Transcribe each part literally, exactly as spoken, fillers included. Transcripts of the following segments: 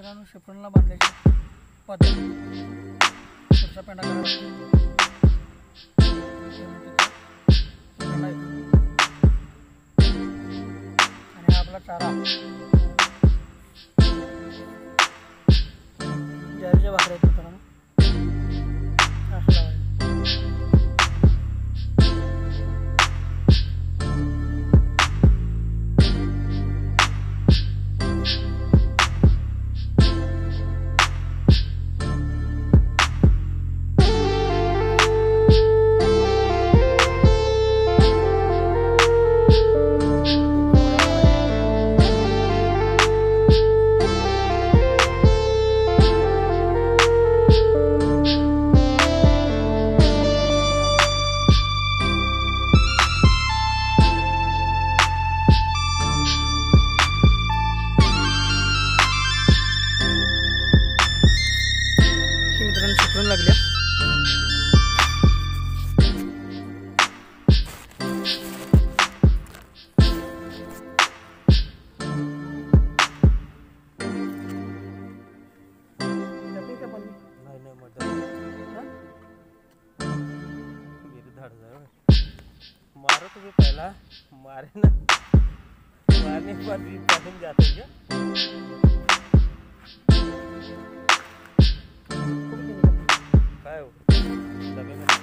मित्रांनो शिपणला बांधल्याची पद्धत पुढचा पेंडा करावा आणि हा आपला चारा ज्वारीच्या भाकऱ्या आहेत मित्रांनो असं लावायचं. शिपण लागल्या मारो तुम्हें पहला मारे ना मारने के बाद भी पहुंच जाते हैं क्या काय हो डबे में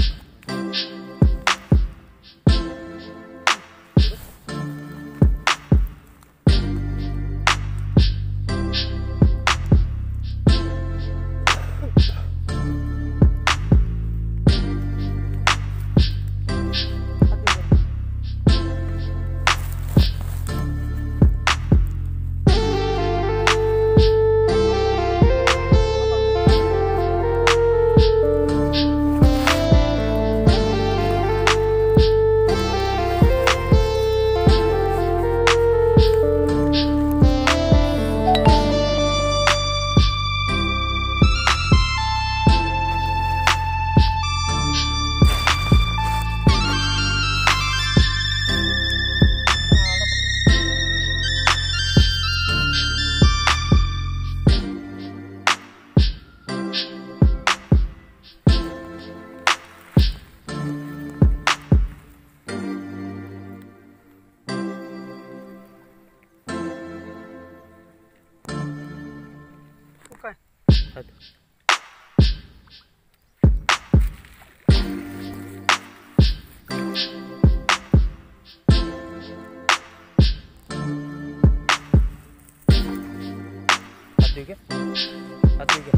काय हाथ दे क्या हाथ दे क्या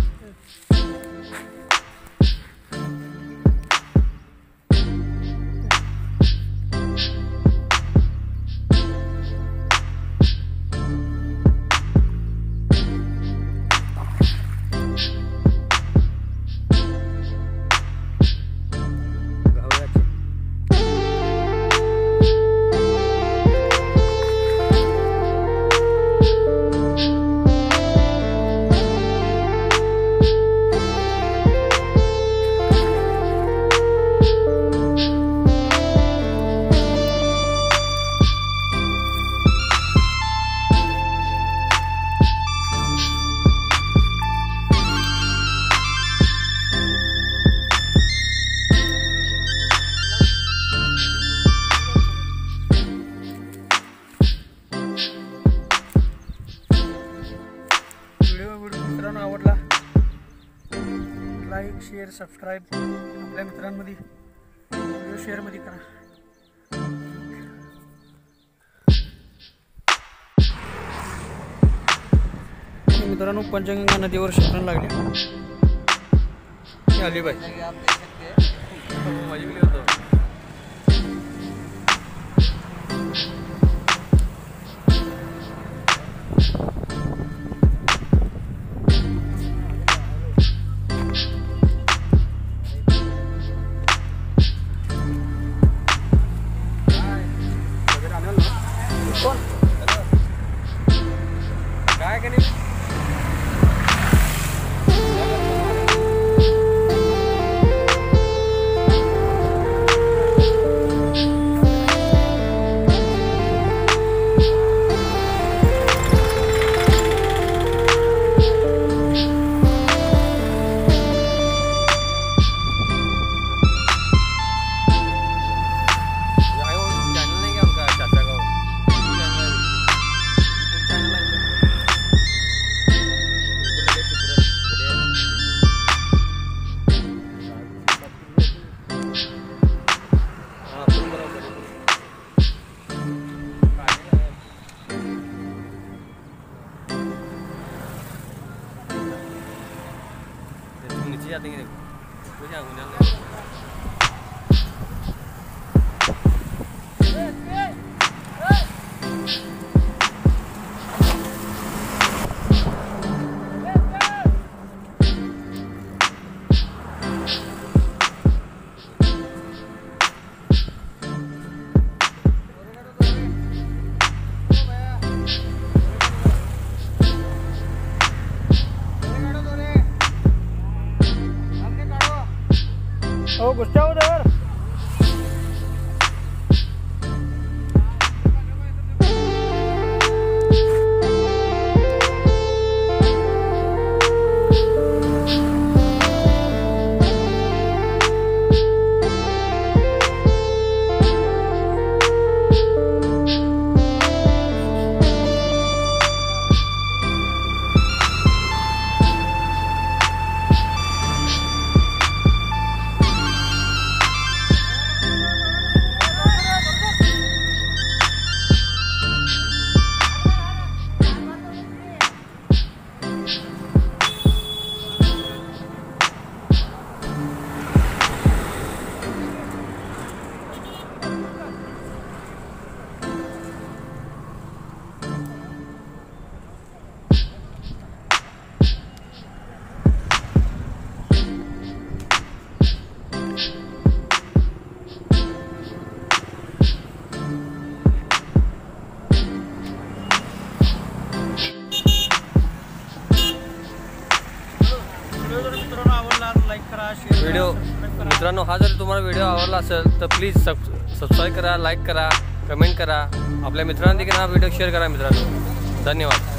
मित्रांनो आवडला लाईक शेअर सबस्क्राईब आपल्या मित्रांमध्ये व्हिडिओ शेअरमध्ये करा. मित्रांनो पंचगंगा नदीवर शिपण लागले आली बाई माझी होतो. काय का नाही जाते हैं, देखो मुझे अंगुलियां लग ओ गुस्सा उधर व्हिडिओ मित्रांनो, हा जर तुम्हाला व्हिडिओ आवडला असेल तर प्लीज सब सबस्क्राईब करा, लाईक करा, कमेंट करा, आपल्या मित्रांना देखील हा व्हिडिओ शेअर करा मित्रांनो. धन्यवाद.